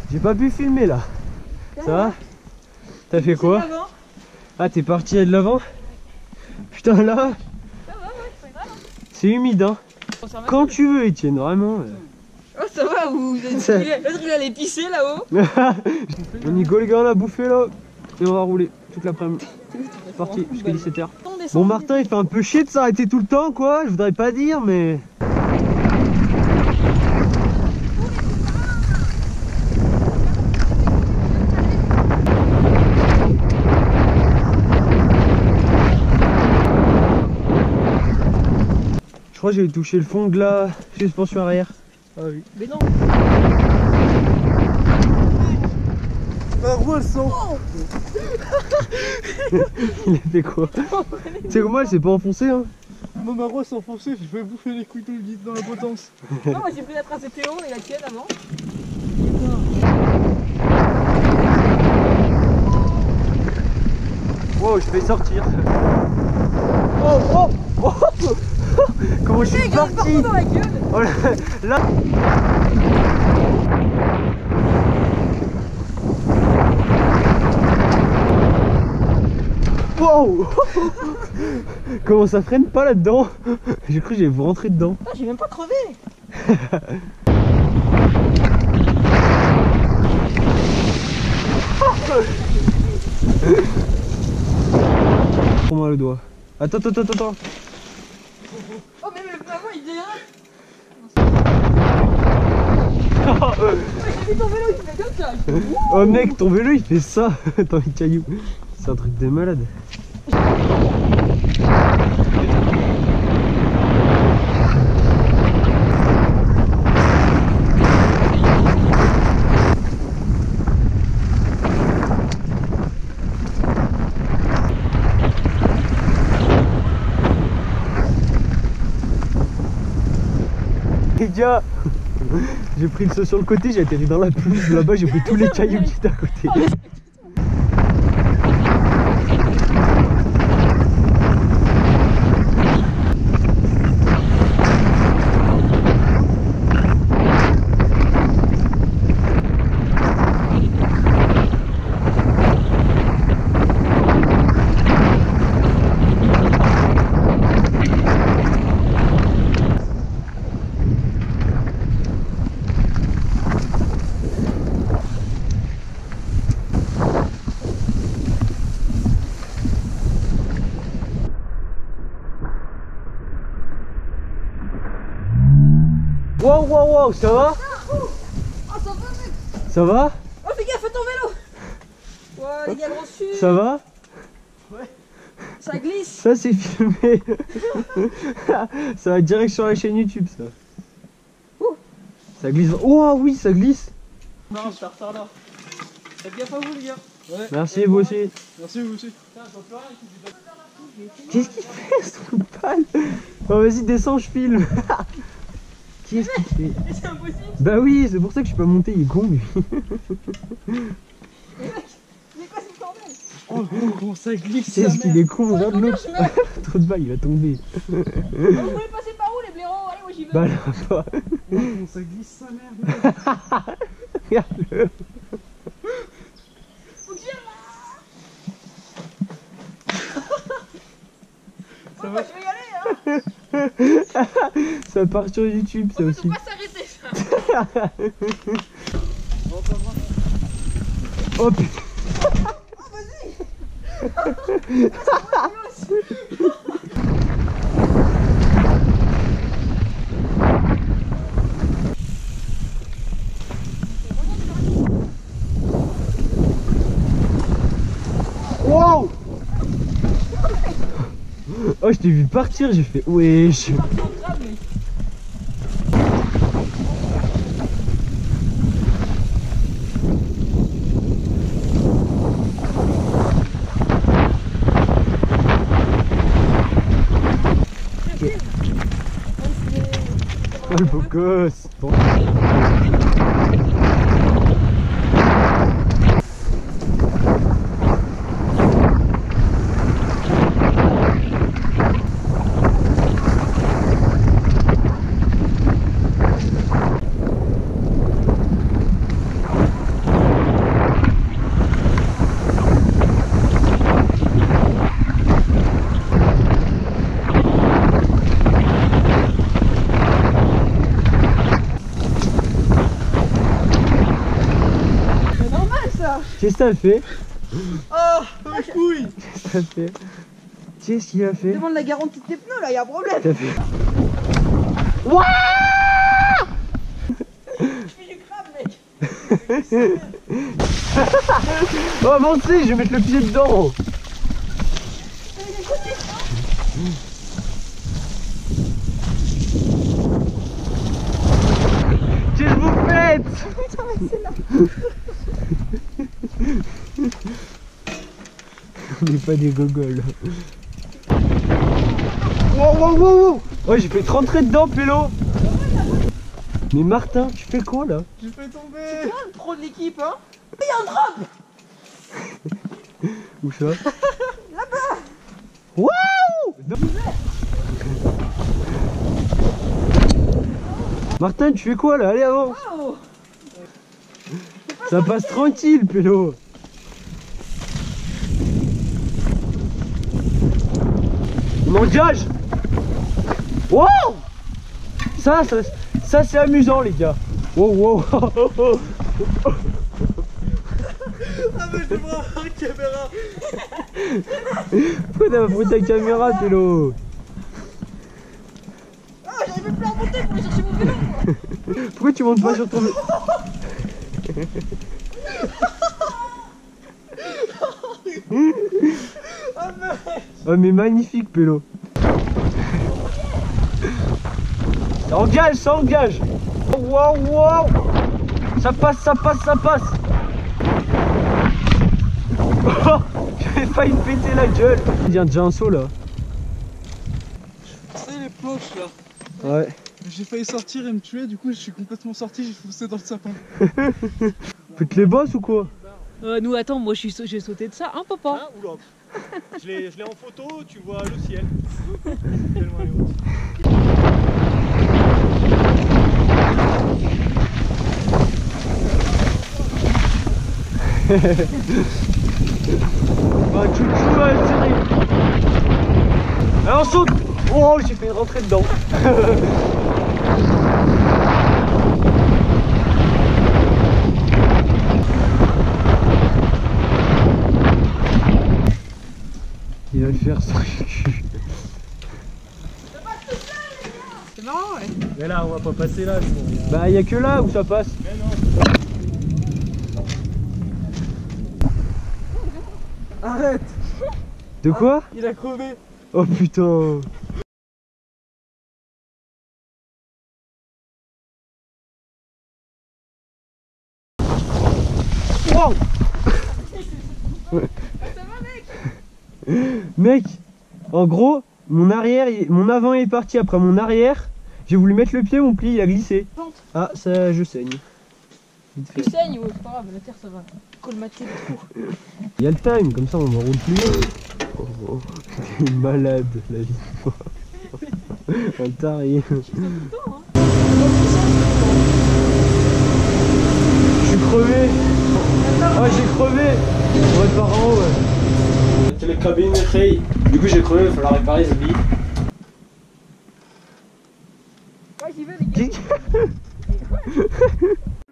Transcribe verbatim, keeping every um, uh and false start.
J'ai pas pu filmer là. Ça va? T'as fait quoi? Ah, t'es parti de l'avant? Putain, là. Ça va, ouais, c'est pas grave. C'est humide, hein. Quand tu veux, Etienne, vraiment. Oh, ça va, vous êtes Ça- L'autre il allait pisser là-haut. On y go, les gars, on a bouffé là. Et on va rouler toute l'après-midi. C'est parti, jusqu'à dix-sept heures. Bon, Martin, il fait un peu chier de s'arrêter tout le temps, quoi. Je voudrais pas dire, mais. Je crois que j'ai touché le fond de la suspension arrière. Ah oui. Mais non. Un poisson. Il a fait quoi? Tu sais que moi, elle s'est pas enfoncée, hein. Moi, ma roue s'est enfoncée, je vais bouffer les couteaux le guide dans la potence. Non, moi j'ai pris la trace de Théo et la tienne avant. Wow, je vais sortir. Oh, oh, oh. Comment je suis parti? Dans la gueule. Oh là, là. Wow. Comment ça freine pas là-dedans? J'ai cru que j'allais vous rentrer dedans. Ah, j'ai même pas crevé. Prends-moi le doigt. Attends, attends, attends, attends. Oh, mais le maman il dérape. J'ai vu ton vélo, il fait comme ça. Oh mec, ton vélo il fait ça dans les cailloux. C'est un truc de malade. Les gars, j'ai pris le saut sur le côté, j'ai atterri dans la pelouse, là-bas j'ai pris tous les cailloux qui étaient à côté. Wow, wow, wow, ça va? Oh, ça va, mec. Ça va? Oh, fais gaffe à ton vélo. Ouais, les gars, gros dessus. Ça va? Ouais. Ça glisse. Ça c'est filmé. Ça va direct sur la chaîne YouTube ça. Ouh. Ça glisse. Oh oui, ça glisse. Non, je retard là. Faites gaffe à vous, les gars. Ouais. Merci, vous aussi. Merci, vous aussi. Qu'est-ce qu'il fait ce trou de balle? Oh vas-y, descends, je filme. Qu'est-ce qu'il fait? Mais c'est impossible. Bah oui, c'est pour ça que je suis pas monté, il est con lui. Mais mec, c'est quoi ce bordel? Oh, comment ça glisse. Qu'est-ce qu'il est con, regarde combien l'autre. je mets? Le trou de balle, il va tomber. Oh, vous voulez passer par où les blaireaux? Allez, moi j'y vais. Bah là, toi. Oh, comment ça glisse sa mère. Regarde-le. Faut que j'y aille. Ça Oh, va? bah, je vais y aller, hein. Ça part sur YouTube ça On aussi. peut pas s'arrêter, ça. Oh putain. Oh, vas-y. Wow. Oh, je t'ai vu partir, j'ai fait wesh. Oh le beau gosse. Bon. Qu'est-ce que t'as fait? Ah, mes couilles. Qu'est-ce que t'as fait? Qu'est-ce qu'il a fait? Demande la garantie de tes pneus là, y'a un problème. T'as fait. Wouah! Je fais du crabe, mec. Oh, avancez, je vais mettre le pied dedans. Qu'est-ce que vous faites? On n'est pas des gogoles. Wow, wow, wow, wow. Oh, j'ai fait rentrer dedans, Pélo. Mais Martin, tu fais quoi là? J'ai fait tomber. C'est toi le pro de l'équipe, hein? Y'a un crabe. Où ça? Là-bas. Waouh! Martin, tu fais quoi là? Allez, avant! Oh. Ça passe tranquille, Pélo! On engage! Wow! Ça, ça, ça c'est amusant, les gars! Wow, wow! Ah mais je devrais avoir une caméra. Pourquoi t'as pas pris ta caméra, Pélo? Ah, j'avais même plus à remonter pour aller chercher mon vélo, moi. Pourquoi tu montes pas sur ton... Oh mais magnifique, Pélo. Ça engage, ça engage. Wow, wow. Ça passe, ça passe, ça passe. Oh, j'avais failli me péter la gueule. Il y a déjà un saut là. Tu sais les planches là. Ouais. J'ai failli sortir et me tuer, du coup je suis complètement sorti, j'ai foncé dans le sapin. Faites les boss ou quoi? Euh, nous, attends, moi j'ai sauté de ça, hein, papa? Hein, oula. Je l'ai je l'ai en photo, tu vois le ciel. Tellement elle est haute. Bah, chouchou, ouais, serré. Allez, on saute. Oh, j'ai fait rentrer dedans. Il va le faire sans cul. C'est marrant, ouais. Mais là on va pas passer là. Bah, y'a que là où ça passe. Mais non. Arrête. De quoi? Il a crevé. Oh putain. Wow. Mec, en gros, mon arrière, il- mon avant est parti après mon arrière. J'ai voulu mettre le pied, mon pli il a glissé. Ah, ça, je saigne. Vite Tu fait. saignes, ouais, c'est pas grave, la terre ça va colmater le trou. Il y a le time, comme ça on ne roule plus. Oh, oh. T'es malade, la vie. Un taré. Je suis crevé. Ah, j'ai crevé. On va être par en haut, ouais. C'est les cabines créées. Du coup j'ai crevé, il va falloir réparer ce lit. Ouais, j'y vais, les gars. Qui-